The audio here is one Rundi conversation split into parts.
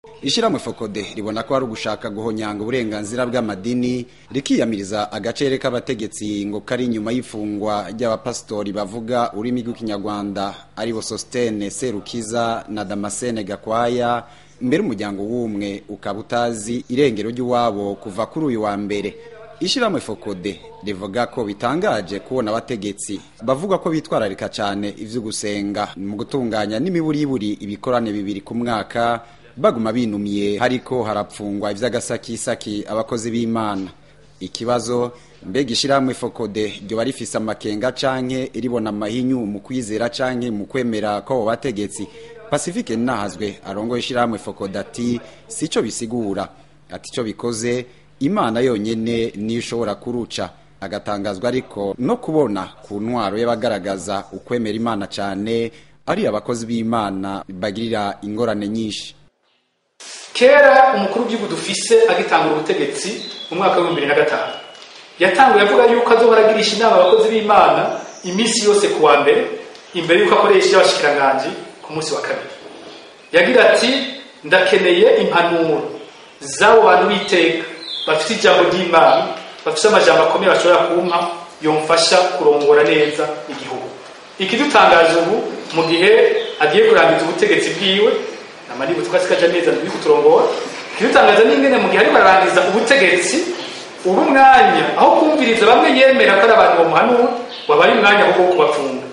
Ishirahamwe Fokode ribona ko ari ugushaka guhonyanga uburenganzira bw'amadini rikiyamiriza agacere k'abategetsi ngo kari inyuma y'ifungwa ry'abapastori bavuga ururimi rw'ikinyarwanda ari bo Sostene Serukiza na Damascene Gakwaya, mbere umuryango w'umwe ukaba utazi irengero ry'uwabo kuva kuri uyu wa mbere. Ishirahamwe Fokode rivuga ko bitangaje kubona abategetsi bavuga ko bitwararika cyane ivyo gusenga mu gutunganya n'imiburiburi ibikorane bibiri ku mwaka, baguma binumiye hariko harapfungwa ivy'agasakisaki abakozi b'Imana. Ikibazo, mbega ishirahamwe Fokode ryo barifise amakenga canke iribona amahinyu mu kwizera canke mu kwemera ko bategetsi? Pacifique Nahazwe arongoye ishirahamwe Fokode ati sico bisigura, ati ico bikoze Imana yonyene niyo ishobora kuruca. Agatangazwa ariko no kubona ku ntwaro y'abagaragaza ukwemera Imana cane ari abakozi b'Imana bagirira ingorane nyinshi. Kera umukuru w'igihugu dufise agitangura ubutegetsi mu mwaka wa 2005 yatanguye avuga yuko azoharagirisha inama abakozi b'Imana iminsi yose kuwa mbere, imbere yuko akoresha abashikiranganje ku munsi wa kabiri. Yagira ati ndakeneye impanuro z'abo bantu biteka bafite ijambo ry'Imana, bafite amajambo akomeye bashobora kumpa yomfasha kurongora neza igihugu. Ikidutangaje ubu mu gihe agiye kurangiza ubutegetsi bwiwe amari butwasikaje neza ndi kuturongora, kirutangaza n'ingene mu gihe ari bararangiza ubutegetsi ubu mwanya aho kumviriza bamwe yemera ko abantu bamuhanura wabari mwanya wo kubafunga.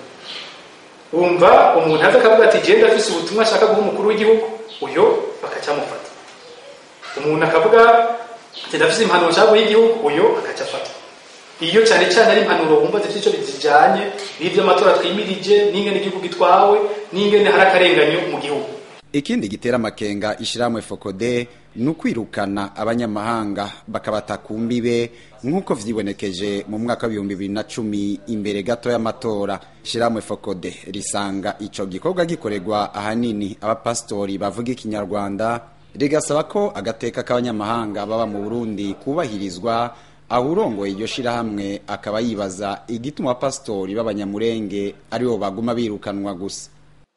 Umva umuntu aza akavuga ati genda afise ubutumwa ashaka guha umukuru w'igihugu, uyo bakacyamufata. Umuntu akavuga ati ndafise impanuro cyangwa y'igihugu, uyo akacyafata. Iyo cyane cyane ari impanuro wumva zifite bijanye n'ibyo amatora twimirije n'ingene igihugu gitwawe n'ingene harakarenganyo mu gihugu. Ikindi gitera amakenga ishirahamwe Fokode nukwirukana abanyamahanga bakabata kumbibe nkuko vyibonekeje mu mwaka wa 2010 imbere gato y'amatora. Ishirahamwe Fokode risanga ico gikorwa gikoregwa ahanini abapastori bavuga ikinyarwanda, rigasaba ko agateka k'abanyamahanga baba mu Burundi kubahirizwa. Ahurongoye iryo shirahamwe akaba yibaza igituma abapastori b'abanyamurenge aribo baguma birukanwa gusa.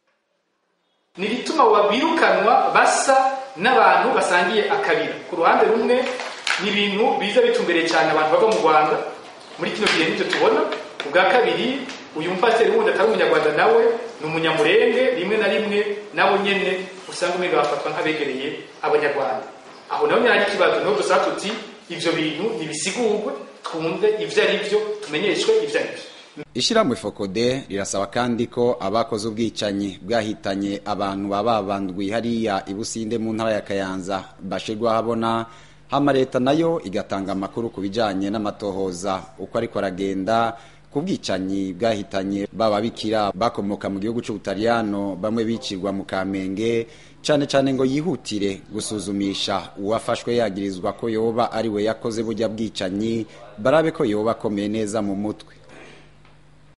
Ni bituma wabirukanwa basa n'abantu basangiye akabira. Ku ruhande rumwe ni ibintu biza bitumbereye cyane abantu bava mu Rwanda muri kino gihe n'ibyo tubona. Ubwa kabiri uyu mpasiteri wundi atari umunyarwanda nawe ni umunyamurenge, rimwe na rimwe nabo nyene usanga umwe bafatwa nk'abegereye abanyarwanda. Aho naho nyari kibazo no gusa tuti ivyo bintu nibisigurwe, twumve ivyo ari byo, tumenyeshwe ivyo ari byo. Ishirahamwe Fokode rirasaba kandi ko abakoze ubwicanyi bwahitanye abantu babandwi hariya ibusinde mu ntara ya Kayanza bashirwa habona, hama leta nayo igatanga amakuru kubijanye n'amatohoza uko ariko aragenda ku bwicanyi bwahitanye bababikira bakomoka mu gihugu c'Ubutaliyano, bamwe bicirwa mu Kamenge, cane ngo yihutire gusuzumisha uwafashwe yagirizwa ko yoba ari we yakoze burya bwicanyi, barabe ko yoba akomeye neza mu mutwe.